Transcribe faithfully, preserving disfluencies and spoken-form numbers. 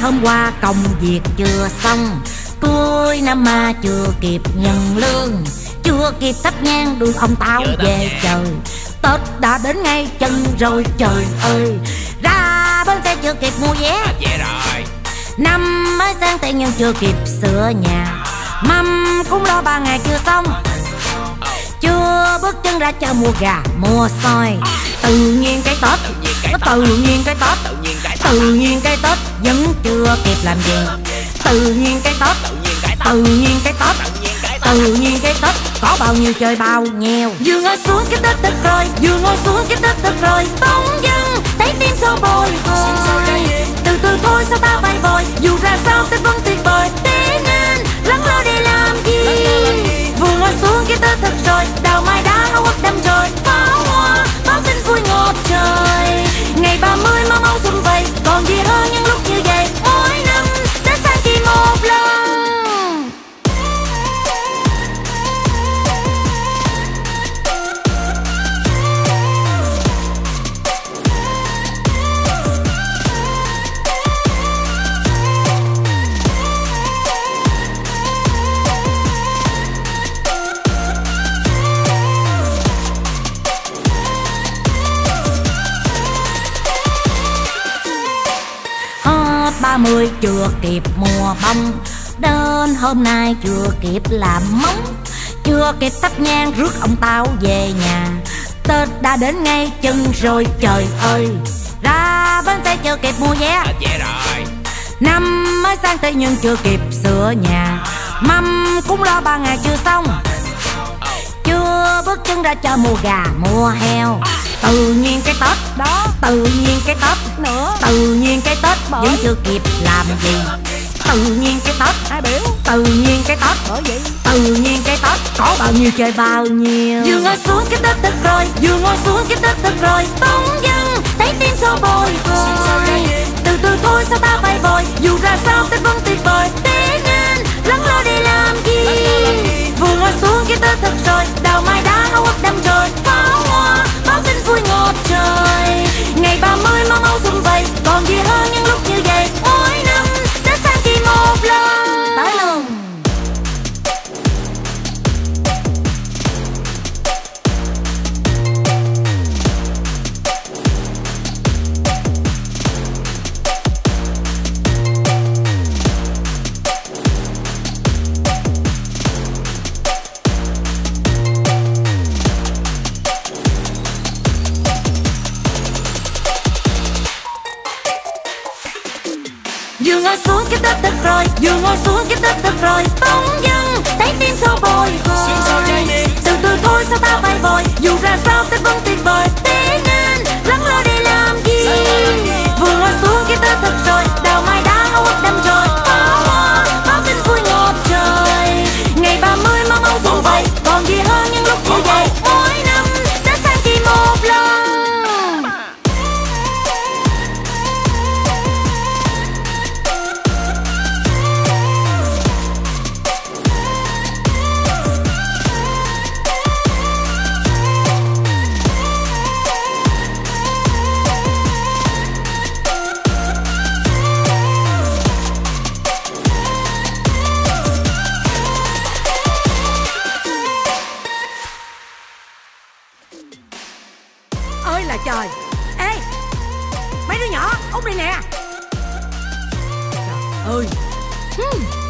hôm qua công việc chưa xong, cuối năm mà chưa kịp nhận lương, chưa kịp thắp nhang đưa ông Táo về trời. Tết đã đến ngay chân rồi trời ơi, ra bến xe chưa kịp mua vé. À, về rồi. Năm mới sang tiền nhưng chưa kịp sửa nhà, mâm cũng lo ba ngày chưa xong, chưa bước chân ra chợ mua gà mua xôi. Tự nhiên cái Tết, nó tự nhiên cái Tết, tự nhiên cái Tết vẫn chưa kịp làm gì. Tự nhiên cái Tết, tự nhiên cái Tết, tự nhiên cái Tết có bao nhiêu chơi bao nhiêu. Vừa ngồi xuống cái Tết thật rồi, vừa ngồi xuống cái Tết thật rồi, bỗng dưng thấy tim xô bồi hồi. Từ từ thôi sao ta phải vội, dù ra sao Tết vẫn tuyệt vời, thế nên lắng lo để làm gì. Vừa ngồi xuống cái Tết thật rồi, đào mai đá áo quất đâm rồi, pháo hoa báo tin vui ngọt trời. Ngày ba mươi mau mau xuân về, còn gì hơn những lúc như vậy. Mỗi năm Tết sang chỉ một lần. Ba mươi chưa kịp mua bông, đến hôm nay chưa kịp làm móng, chưa kịp thắp nhang rước ông Táo về nhà. Tết đã đến ngay chân rồi trời ơi, ra bến xe chưa kịp mua vé. À, về rồi. Năm mới sang Tây nhưng chưa kịp sửa nhà, mâm cũng lo ba ngày chưa xong, chưa bước chân ra chợ mua gà mua heo. Tự nhiên cái Tết đó, tự nhiên cái Tết nữa, tự nhiên cái Tết vẫn chưa kịp làm gì. Tự nhiên cái Tết, ai biểu tự nhiên cái Tết, bởi vậy tự nhiên cái Tết có bao nhiêu chơi bao nhiêu. Vừa ngồi xuống cái Tết thật rồi, vừa ngồi xuống cái Tết thật rồi, bỗng dưng thấy tim xô bồi hồi. Từ từ thôi sao ta phải vội, dù ra sao Tết vẫn tuyệt vời, thế nên lắng lo để làm gì. Vừa ngồi xuống cái Tết thật rồi, đào mai đá áo quất đâm rồi, pháo hoa báo tin vui ngọt trời. Ngày ba mươi mau mau xuân về, còn gì hơn những lúc như vậy. Mỗi năm Tết sang chỉ một lần. Tới luôn. Vừa ngồi xuống cái Tết thật rồi, vừa ngồi xuống cái Tết thật rồi, bỗng dưng thấy tim xô bồi hồi. Từ từ thôi sao ta phải vội, dù ra sao Tết vẫn tuyệt vời, thế nên lắng lo để làm gì. Vừa ngồi xuống cái Tết thật rồi, đào mai đá áo quất đâm rồi, pháo hoa báo tin vui ngọt trời. Ngày ba mươi mau mau xuân về, còn gì hơn những lúc như vậy. Mỗi năm Tết sang chỉ một lần. Ơi là trời. Ê, mấy đứa nhỏ út đây nè. Trời ơi. Hmm.